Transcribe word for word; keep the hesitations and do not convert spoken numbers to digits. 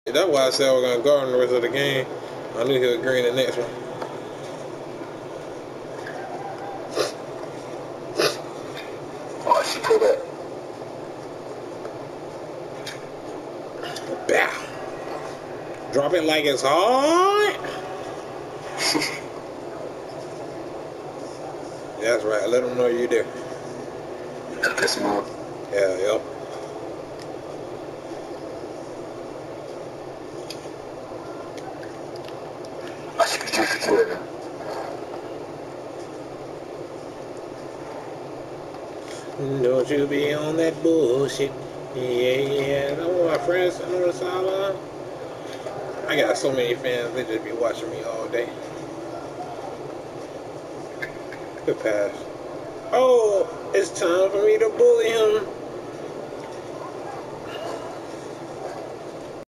That's why I said I was gonna guard him the rest of the game. I knew he was green the next one. Oh, she pulled up. Bow. Drop it like it's hard. That's right. Let them know you're there. Piss him off. Yeah, yep. I should be just a kid. Don't you be on that bullshit. Yeah, yeah. I want my friends on the sideline. I got so many fans, they just be watching me all day. Good pass. Oh, it's time for me to bully him.